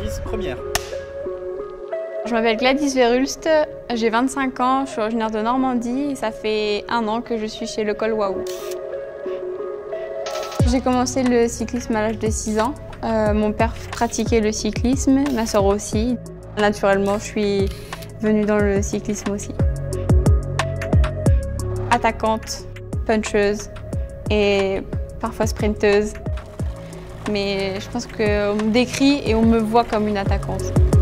Gladys, première. Je m'appelle Gladys Verhulst, j'ai 25 ans, je suis originaire de Normandie et ça fait 1 an que je suis chez le col Waou. J'ai commencé le cyclisme à l'âge de 6 ans. Mon père pratiquait le cyclisme, ma soeur aussi. Naturellement, je suis venue dans le cyclisme aussi. Attaquante, puncheuse et parfois sprinteuse. Mais je pense qu'on me décrit et on me voit comme une attaquante.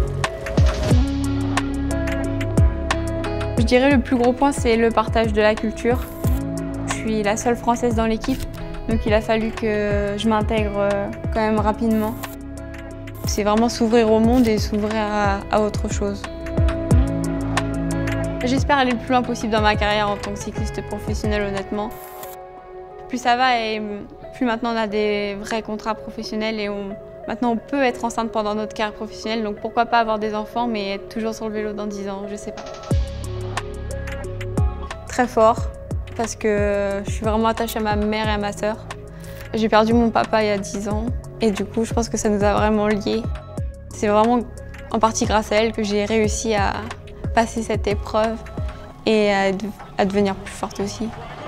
Je dirais le plus gros point, c'est le partage de la culture. Je suis la seule Française dans l'équipe, donc il a fallu que je m'intègre quand même rapidement. C'est vraiment s'ouvrir au monde et s'ouvrir à autre chose. J'espère aller le plus loin possible dans ma carrière en tant que cycliste professionnelle, honnêtement. Plus ça va et plus maintenant on a des vrais contrats professionnels et maintenant on peut être enceinte pendant notre carrière professionnelle, donc pourquoi pas avoir des enfants mais être toujours sur le vélo dans 10 ans, je sais pas. Très fort, parce que je suis vraiment attachée à ma mère et à ma sœur. J'ai perdu mon papa il y a 10 ans et du coup je pense que ça nous a vraiment liés. C'est vraiment en partie grâce à elle que j'ai réussi à passer cette épreuve et à devenir plus forte aussi.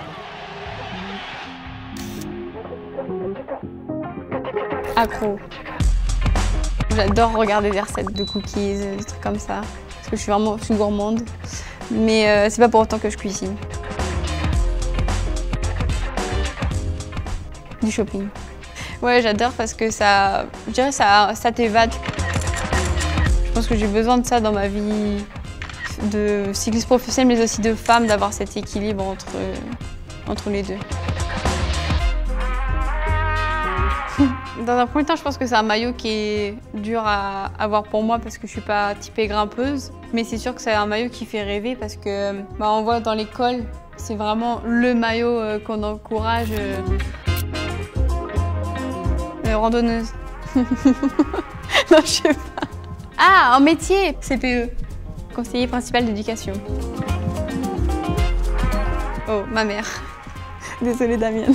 Accro. J'adore regarder des recettes de cookies, des trucs comme ça, parce que je suis gourmande. Mais c'est pas pour autant que je cuisine. Du shopping. Ouais, j'adore parce que ça, je dirais ça t'évade. Je pense que j'ai besoin de ça dans ma vie de cycliste professionnelle, mais aussi de femme, d'avoir cet équilibre entre les deux. Dans un premier temps, je pense que c'est un maillot qui est dur à avoir pour moi parce que je suis pas typée grimpeuse. Mais c'est sûr que c'est un maillot qui fait rêver parce que on voit dans l'école, c'est vraiment le maillot qu'on encourage. Randonneuse. Non, je sais pas. Ah, en métier, CPE. Conseiller principal d'éducation. Oh, ma mère. Désolée, Damien.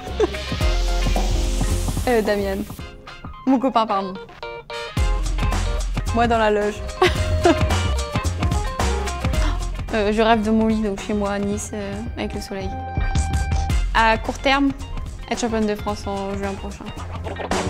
Damien. Mon copain, pardon. Moi dans la loge. Je rêve de mon lit, donc chez moi à Nice, avec le soleil. À court terme, être championne de France en juin prochain.